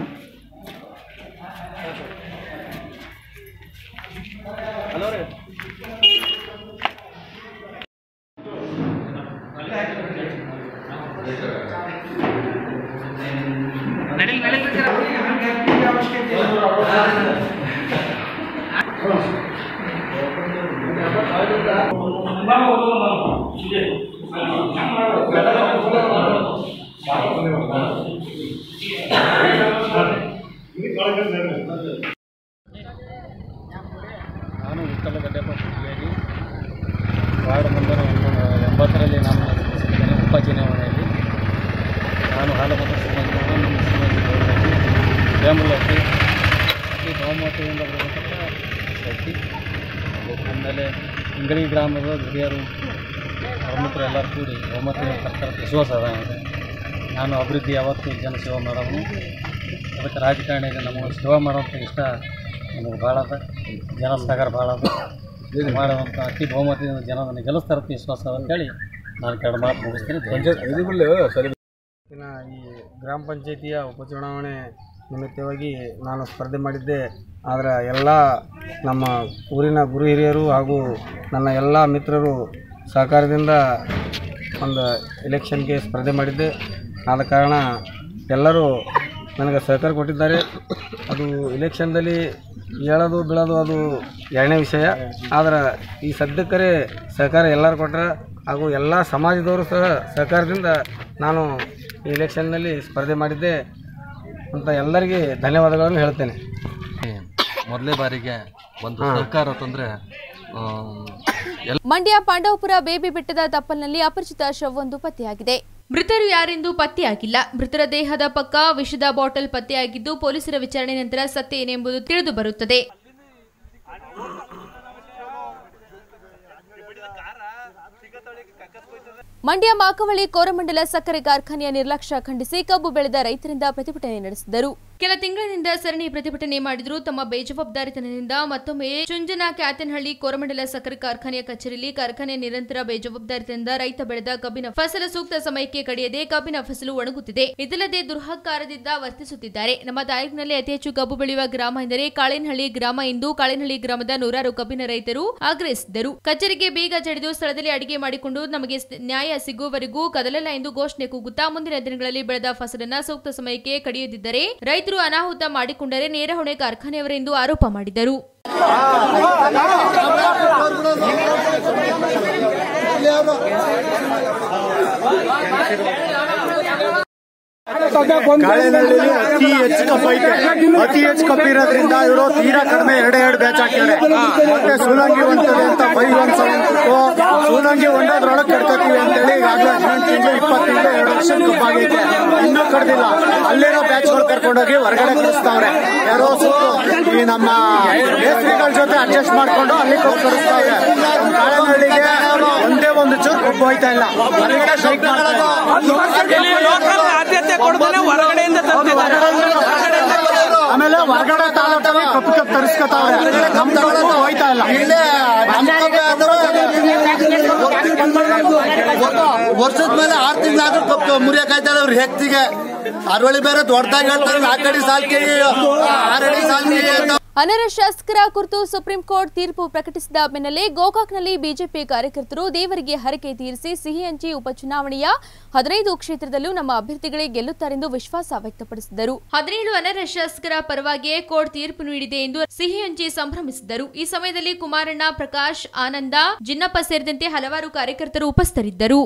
ನಾನು ವಿಠಲ್ ಗಡ್ಡೆಪ್ಪ ಪೂಜಾರಿ, ವಾರ್ಡ್ ನಂಬರ್ 80ರಲ್ಲಿ ನಾನು ಉಪಚುನಾವಣೆಯಲ್ಲಿ ನಾನು ಹಾಲಮತ ಸಮಾಜವನ್ನು ನಮ್ಮ ಸಮಾಜದಲ್ಲಿ ಬೆಂಬಲ ಅತಿ ಬಹುಮತದಿಂದ ಬರತಕ್ಕ ವ್ಯಕ್ತಿ. ಆಮೇಲೆ ಇಂಗಳಿ ಗ್ರಾಮದ ಹಿರಿಯರು ಪ್ರಮುಖರು ಎಲ್ಲರೂ ಕೂಡಿ ಬಹುಮತದಿಂದ ಸರ್ಕಾರ ವಿಶ್ವಾಸ ಅದ. ನಾನು ಅಭಿವೃದ್ಧಿ ಯಾವತ್ತೂ ಜನ ಸೇವೆ ಮಾಡೋನು, ಅದಕ್ಕೆ ರಾಜಕಾರಣಿಗೆ ನಮಗೆ ಸೇವೆ ಮಾಡೋಂಥ ಇಷ್ಟ ನಮಗೆ ಭಾಳ ಅದ. ಜನ ಸಾಗರ ಭಾಳ ಅದ. ಮಾಡುವಂಥ ಅತಿ ಬಹುಮತದಿಂದ ಜನ ನನಗೆ ಗೆಲ್ಲಿಸ್ತಾರಂತ ವಿಶ್ವಾಸ ಅಂತೇಳಿ ನಾನು ಎರಡು ಮಾತು ಮುಗಿಸ್ತೀನಿ. ಈ ಗ್ರಾಮ ಪಂಚಾಯಿತಿಯ ಉಪಚುನಾವಣೆ ನಿಮಿತ್ತವಾಗಿ ನಾನು ಸ್ಪರ್ಧೆ ಮಾಡಿದ್ದೆ. ಆದರೆ ಎಲ್ಲ ನಮ್ಮ ಊರಿನ ಗುರು ಹಿರಿಯರು ಹಾಗೂ ನನ್ನ ಎಲ್ಲ ಮಿತ್ರರು ಸಹಕಾರದಿಂದ ಒಂದು ಎಲೆಕ್ಷನ್ಗೆ ಸ್ಪರ್ಧೆ ಮಾಡಿದ್ದೆ. ಆದ ಕಾರಣ ಎಲ್ಲರೂ ನನಗೆ ಸಹಕಾರ ಕೊಟ್ಟಿದ್ದಾರೆ. ಅದು ಎಲೆಕ್ಷನ್ದಲ್ಲಿ ಹೇಳೋದು ಬೀಳೋದು ಅದು ಎರಡನೇ ವಿಷಯ. ಆದರೆ ಈ ಸದ್ಯಕ್ಕರೆ ಸಹಕಾರ ಎಲ್ಲರೂ ಕೊಟ್ಟರೆ ಹಾಗೂ ಎಲ್ಲ ಸಮಾಜದವರು ಸಹ ಸಹಕಾರದಿಂದ ನಾನು ಈ ಎಲೆಕ್ಷನ್ನಲ್ಲಿ ಸ್ಪರ್ಧೆ ಮಾಡಿದ್ದೆ ಅಂತ ಎಲ್ಲರಿಗೆ ಧನ್ಯವಾದಗಳನ್ನು ಹೇಳ್ತೇನೆ. ಮೊದಲೇ ಬಾರಿಗೆ ಒಂದು ಸಹಕಾರ ತಂದರೆ ಮಂಡ್ಯ ಪಾಂಡವಪುರ ಬೇಬಿ ಬೆಟ್ಟದ ತಪ್ಪಲಿನಲ್ಲಿ ಅಪರಿಚಿತ ಶವವೊಂದು ಪತ್ತೆಯಾಗಿದೆ. ಮೃತರು ಯಾರೆಂದು ಪತ್ತೆಯಾಗಿಲ್ಲ. ಮೃತರ ದೇಹದ ಪಕ್ಕ ವಿಷದ ಬಾಟಲ್ ಪತ್ತೆಯಾಗಿದ್ದು ಪೊಲೀಸರ ವಿಚಾರಣೆ ನಂತರ ಸತ್ಯ ಏನೆಂಬುದು ತಿಳಿದು ಬರುತ್ತದೆ. ಮಂಡ್ಯ ಮಾಕವಳ್ಳಿ ಕೋರಮಂಡಲ ಸಕ್ಕರೆ ಕಾರ್ಖಾನೆಯ ನಿರ್ಲಕ್ಷ್ಯ ಖಂಡಿಸಿ ಕಬ್ಬು ಬೆಳೆದ ರೈತರಿಂದ ಪ್ರತಿಭಟನೆ ನಡೆಸಿದರು. ಕೆಲ ತಿಂಗಳಿನಿಂದ ಸರಣಿ ಪ್ರತಿಭಟನೆ ಮಾಡಿದ್ರು. ತಮ್ಮ ಬೇಜವಾಬ್ದಾರಿತನದಿಂದ ಮತ್ತೊಮ್ಮೆ ಚುಂಜನ ಕ್ಯಾತನಹಳ್ಳಿ ಕೋರಮಂಡಲ ಸಕ್ಕರೆ ಕಾರ್ಖಾನೆಯ ಕಚೇರಿಯಲ್ಲಿ ಕಾರ್ಖಾನೆ ನಿರಂತರ ಬೇಜವಾಬ್ದಾರಿತನದಿಂದ ರೈತ ಬೆಳೆದ ಕಬ್ಬಿನ ಫಸಲು ಸೂಕ್ತ ಸಮಯಕ್ಕೆ ಕಡಿಯದೆ ಕಬ್ಬಿನ ಫಸಲು ಒಣಗುತ್ತಿದೆ. ಇದಲ್ಲದೆ ದುರಹಂಕಾರದಿಂದ ವರ್ತಿಸುತ್ತಿದ್ದಾರೆ. ನಮ್ಮ ತಾಲೂಕಿನಲ್ಲಿ ಅತಿ ಹೆಚ್ಚು ಕಬ್ಬು ಬೆಳೆಯುವ ಗ್ರಾಮ ಎಂದರೆ ಕಾಳೇನಹಳ್ಳಿ ಗ್ರಾಮ ಎಂದು ಕಾಳೇನಹಳ್ಳಿ ಗ್ರಾಮದ ನೂರಾರು ಕಬ್ಬಿನ ರೈತರು ಆಗ್ರಹಿಸಿದ್ದರು. ಕಚೇರಿಗೆ ಬೀಗ ಜಡಿದು ಸ್ಥಳದಲ್ಲಿ ಅಡಿಗೆ ಮಾಡಿಕೊಂಡು ನಮಗೆ ನ್ಯಾಯ ಸಿಗುವವರೆಗೂ ಕದಲಲ್ಲ ಎಂದು ಘೋಷಣೆ ಕೂಗುತ್ತಾ ಮುಂದಿನ ದಿನಗಳಲ್ಲಿ ಬೆಳೆದ ಫಸಲನ್ನ ಸೂಕ್ತ ಸಮಯಕ್ಕೆ ಕಡಿಯದಿದ್ದರೆ ರೈತರು ಅನಾಹುತ ಮಾಡಿಕೊಂಡರೆ ನೇರ ಹೊಣೆ ಕಾರ್ಖಾನೆಯವರೆಂದು ಆರೋಪ ಮಾಡಿದರು. ಕಾಳೆನಹಳ್ಳಿಲಿ ಅತಿ ಹೆಚ್ಚು ಕಬ್ಬು ಇರೋದ್ರಿಂದ ಇವರು ತೀರಾ ಕಡಿಮೆ 2 ಬ್ಯಾಚ್ ಹಾಕಿದ್ದಾರೆ. ಮತ್ತೆ ಸೂಲಂಗಿ ಹೊಂಟದೆ ಅಂತ 517 ಕೊಟ್ಟು ಸೂಲಂಗಿ ಹೊಂಡೋದ್ರೊಳಗೆ ಕಟ್ಕೋತೀವಿ ಅಂತೇಳಿ ಈಗಾಗಲೇ 18 ತಿಂಗಳು 20 ತಿಂಗಳು 2 ವರ್ಷ ಕಬ್ಬಾಗೈತೆ, ಇನ್ನೂ ಕಡ್ದಿಲ್ಲ. ಅಲ್ಲಿರೋ ಬ್ಯಾಚ್ಗಳು ಕರ್ಕೊಂಡೋಗಿ ಹೊರಗಡೆ ಕಳಿಸ್ತಾವ್ರೆ. ಯಾರೋ ಸುತ್ತು ಈ ನಮ್ಮ ಮೇಸ್ತ್ರಿಗಳ ಜೊತೆ ಅಡ್ಜಸ್ಟ್ ಮಾಡ್ಕೊಂಡು ಅಲ್ಲಿ ಹೋಗಿ ಕಳಿಸ್ತಾವ್ರೆ. ಕಾಳೆನಹಳ್ಳಿಗೆ ಒಂದೇ ಒಂದು ಚೂರು ಕಬ್ಬು ಹೋಯ್ತಾ ಇಲ್ಲ. ಅದಕ್ಕೆ ಸ್ಟ್ರೈಕ್ ಮಾಡ್ತಾರೆ. ಆದ್ಯತೆ ಕೊಡೋದನ್ನ ಹೊರಗಡೆಯಿಂದ ತಂದಿದ್ದಾರೆ. ಆಮೇಲೆ ಹೊರಗಡೆ ತಾಲೂಕಲ್ಲಿ ಕಪ್ಪು ತರಿಸ್ಕೊತಾವ್ರೆ, ನಮ್ದು ಹೋಯ್ತಾ ಇಲ್ಲ. ವರ್ಷದ ಮೇಲೆ 6 ತಿಂಗಳಾದ್ರೂ ಕಪ್ಪು ಮುರಿಯಕಾಯ್ತಾಳೆ ಅವ್ರ ಹೆಕ್ತಿಗೆ. ಅರವಳಿ ಬೇರೆ ದೊಡ್ಡದಾಗಿ ಹೇಳ್ತಾರೆ, 4 ಅಡಿ ಸಾಲ್ಕೆ 6 ಅಡಿ ಸಾಲ್ಕೆ. ಅನರ್ಹ ಶಾಸಕರ ಕುರಿತು ಸುಪ್ರೀಂ ಕೋರ್ಟ್ ತೀರ್ಪು ಪ್ರಕಟಿಸಿದ ಬೆನ್ನಲ್ಲೇ ಗೋಕಾಕ್ನಲ್ಲಿ ಬಿಜೆಪಿ ಕಾರ್ಯಕರ್ತರು ದೇವರಿಗೆ ಹರಕೆ ತೀರಿಸಿ ಸಿಹಿ ಹಂಚಿ ಉಪಚುನಾವಣೆಯ 15 ಕ್ಷೇತ್ರದಲ್ಲೂ ನಮ್ಮ ಅಭ್ಯರ್ಥಿಗಳೇ ಗೆಲ್ಲುತ್ತಾರೆಂದು ವಿಶ್ವಾಸ ವ್ಯಕ್ತಪಡಿಸಿದರು. 17 ಅನರ್ಹ ಶಾಸಕರ ಪರವಾಗಿಯೇ ಕೋರ್ಟ್ ತೀರ್ಪು ನೀಡಿದೆ ಎಂದು ಸಿಹಿ ಹಂಚಿ ಸಂಭ್ರಮಿಸಿದರು. ಈ ಸಮಯದಲ್ಲಿ ಕುಮಾರಣ್ಣ, ಪ್ರಕಾಶ್, ಆನಂದ, ಜಿನ್ನಪ್ಪ ಸೇರಿದಂತೆ ಹಲವಾರು ಕಾರ್ಯಕರ್ತರು ಉಪಸ್ಥಿತರಿದ್ದರು.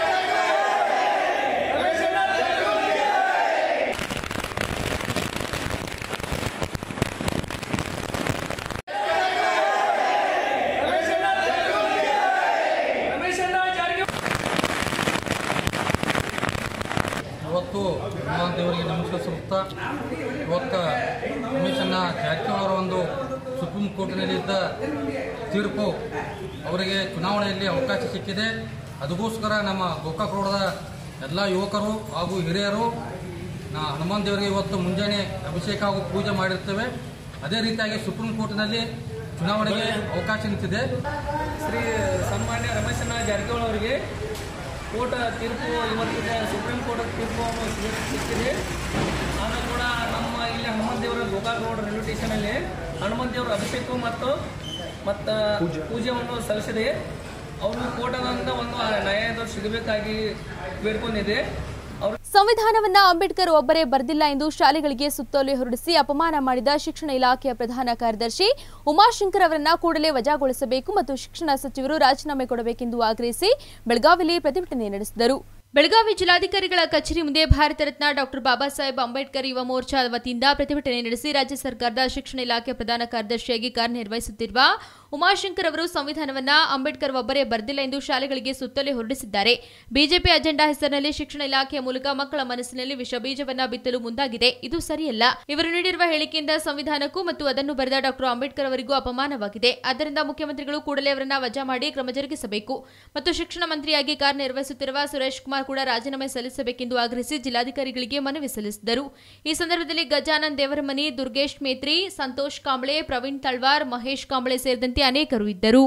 ಇವತ್ತು ದೇವರಿಗೆ ನಮಸ್ಕರಿಸುತ್ತಾ ಇವತ್ತು ರಮೇಶಣ್ಣ ಜಾರಕಿಹೊಳಿ ಅವರ ಒಂದು ಸುಪ್ರೀಂ ಕೋರ್ಟ್ನಲ್ಲಿದ್ದ ತೀರ್ಪು ಅವರಿಗೆ ಚುನಾವಣೆಯಲ್ಲಿ ಅವಕಾಶ ಸಿಕ್ಕಿದೆ. ಅದಕ್ಕೋಸ್ಕರ ನಮ್ಮ ಗೋಕಾಕ್ ರೋಡದ ಎಲ್ಲ ಯುವಕರು ಹಾಗೂ ಹಿರಿಯರು ಹನುಮಾನ್ ದೇವರಿಗೆ ಇವತ್ತು ಮುಂಜಾನೆ ಅಭಿಷೇಕ ಹಾಗೂ ಪೂಜೆ ಮಾಡಿರ್ತೇವೆ. ಅದೇ ರೀತಿಯಾಗಿ ಸುಪ್ರೀಂ ಕೋರ್ಟ್ನಲ್ಲಿ ಚುನಾವಣೆಗೆ ಅವಕಾಶ ನಿಂತಿದೆ. ಶ್ರೀ ಸನ್ಮಾನ್ಯ ರಮೇಶಣ್ಣ ಜಾರಕಿಹೊಳಿ ಅವರಿಗೆ ಕೋರ್ಟ್ ತೀರ್ಪು ಇವತ್ತಿನ ಸುಪ್ರೀಂ ಕೋರ್ಟ್ ತೀರ್ಪು ಸಿಕ್ಕಿದೆ. ಆದರೂ ಕೂಡ ನಮ್ಮ ಇಲ್ಲಿ ಹನುಮಂತ ದೇವರ ಗೋಕಾಕ್ ರೋಡ್ ರೈಲ್ವೆ ಸ್ಟೇಷನಲ್ಲಿ ಹನುಮಂತ ದೇವರ ಅಭಿಷೇಕ ಮತ್ತು ಪೂಜೆಯನ್ನು ಸಲ್ಲಿಸಿದೆ. ಅವರು ಕೋರ್ಟದಂತ ಒಂದು ನ್ಯಾಯದ ಸಿಗಬೇಕಾಗಿ ಬೇಡ್ಕೊಂಡಿದೆ. ಸಂವಿಧಾನವನ್ನ ಅಂಬೇಡ್ಕರ್ ಒಬ್ಬರೇ ಬರೆದಿಲ್ಲ ಎಂದು ಶಾಲೆಗಳಿಗೆ ಸುತ್ತೋಲೆ ಹೊರಡಿಸಿ ಅಪಮಾನ ಮಾಡಿದ ಶಿಕ್ಷಣ ಇಲಾಖೆಯ ಪ್ರಧಾನ ಕಾರ್ಯದರ್ಶಿ ಉಮಾಶಂಕರ್ ಅವರನ್ನ ಕೂಡಲೇ ವಜಾಗೊಳಿಸಬೇಕು ಮತ್ತು ಶಿಕ್ಷಣ ಸಚಿವರು ರಾಜೀನಾಮೆ ಕೊಡಬೇಕೆಂದು ಆಗ್ರಹಿಸಿ ಬೆಳಗಾವಿಯಲ್ಲಿ ಪ್ರತಿಭಟನೆ ನಡೆಸಿದರು. ಬೆಳಗಾವಿ ಜಿಲ್ಲಾಧಿಕಾರಿಗಳ ಕಚೇರಿ ಮುಂದೆ ಭಾರತ ರತ್ನ ಡಾಕ್ಟರ್ ಬಾಬಾ ಸಾಹೇಬ್ ಅಂಬೇಡ್ಕರ್ ಯುವ ಮೋರ್ಚಾ ವತಿಯಿಂದ ಪ್ರತಿಭಟನೆ ನಡೆಸಿ ರಾಜ್ಯ ಸರ್ಕಾರದ ಶಿಕ್ಷಣ ಇಲಾಖೆ ಪ್ರಧಾನ ಕಾರ್ಯದರ್ಶಿಯಾಗಿ ಕಾರ್ಯನಿರ್ವಹಿಸುತ್ತಿರುವ ಉಮಾಶಂಕರ್ ಅವರು ಸಂವಿಧಾನವನ್ನ ಅಂಬೇಡ್ಕರ್ ಒಬ್ಬರೇ ಬರೆದಿಲ್ಲ ಎಂದು ಶಾಲೆಗಳಿಗೆ ಸುತ್ತೋಲೆ ಹೊರಡಿಸಿದ್ದಾರೆ. ಬಿಜೆಪಿ ಅಜೆಂಡಾ ಹೆಸರಿನಲ್ಲಿ ಶಿಕ್ಷಣ ಇಲಾಖೆಯ ಮೂಲಕ ಮಕ್ಕಳ ಮನಸ್ಸಿನಲ್ಲಿ ವಿಷಬೀಜವನ್ನ ಬಿತ್ತಲು ಮುಂದಾಗಿದೆ. ಇದು ಸರಿಯಲ್ಲ. ಇವರು ನೀಡಿರುವ ಹೇಳಿಕೆಯಿಂದ ಸಂವಿಧಾನಕ್ಕೂ ಮತ್ತು ಅದನ್ನು ಬರೆದ ಡಾಕ್ಟರ್ ಅಂಬೇಡ್ಕರ್ ಅವರಿಗೂ ಅಪಮಾನವಾಗಿದೆ. ಆದ್ದರಿಂದ ಮುಖ್ಯಮಂತ್ರಿಗಳು ಕೂಡಲೇ ಅವರನ್ನ ವಜಾ ಮಾಡಿ ಕ್ರಮ ಜರುಗಿಸಬೇಕು ಮತ್ತು ಶಿಕ್ಷಣ ಮಂತ್ರಿಯಾಗಿ ಕಾರ್ಯನಿರ್ವಹಿಸುತ್ತಿರುವ ಸುರೇಶ್ ಕುಮಾರ್ ಕೂಡ ರಾಜೀನಾಮೆ ಸಲ್ಲಿಸಬೇಕೆಂದು ಆಗ್ರಹಿಸಿ ಜಿಲ್ಲಾಧಿಕಾರಿಗಳಿಗೆ ಮನವಿ ಸಲ್ಲಿಸಿದರು. ಈ ಸಂದರ್ಭದಲ್ಲಿ ಗಜಾನನ್ ದೇವರಮನಿ, ದುರ್ಗೇಶ್ ಮೇತ್ರಿ, ಸಂತೋಷ್ ಕಾಂಬ್ಳೆ, ಪ್ರವೀಣ್ ತಳ್ವಾರ್, ಮಹೇಶ್ ಕಾಂಬ್ಳೆ ಸೇರಿದಂತೆ ಅನೇಕರು ಇದ್ದರು.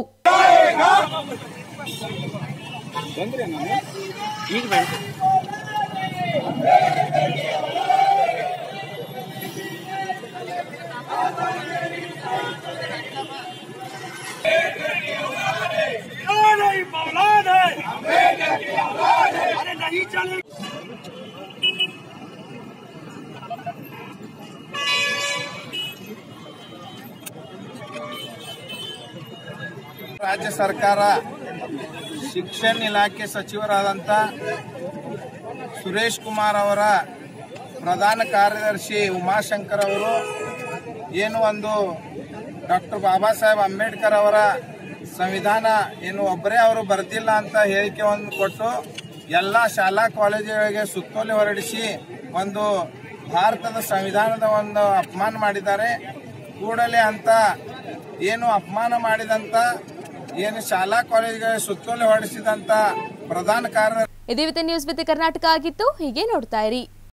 ರಾಜ್ಯ ಸರ್ಕಾರ ಶಿಕ್ಷಣ ಇಲಾಖೆ ಸಚಿವರಾದಂಥ ಸುರೇಶ್ ಕುಮಾರ್ ಅವರ ಪ್ರಧಾನ ಕಾರ್ಯದರ್ಶಿ ಉಮಾಶಂಕರ್ ಅವರು ಏನು ಒಂದು ಡಾಕ್ಟರ್ ಬಾಬಾ ಸಾಹೇಬ್ ಅಂಬೇಡ್ಕರ್ ಅವರ ಸಂವಿಧಾನ ಏನು ಒಬ್ಬರೇ ಅವರು ಬರೆದಿಲ್ಲ ಅಂತ ಹೇಳಿಕೆ ಒಂದು ಕೊಟ್ಟು ಎಲ್ಲ ಶಾಲಾ ಕಾಲೇಜುಗಳಿಗೆ ಸುತ್ತೋಲೆ ಹೊರಡಿಸಿ ಒಂದು ಭಾರತದ ಸಂವಿಧಾನದ ಒಂದು ಅಪಮಾನ ಮಾಡಿದ್ದಾರೆ. ಕೂಡಲೇ ಅಂತ ಏನು ಅಪಮಾನ ಮಾಡಿದಂತ ಏನು ಶಾಲಾ ಕಾಲೇಜುಗಳಿಗೆ ಸುತ್ತೋಲೆ ಹೊರಡಿಸಿದಂತ ಪ್ರಧಾನ ಕಾರ್ಯದರ್ಶಿ. ಇದು ನ್ಯೂಸ್ ವಿತ್ ಕರ್ನಾಟಕ ಆಗಿತ್ತು. ಹೀಗೆ ನೋಡ್ತಾ ಇರಿ.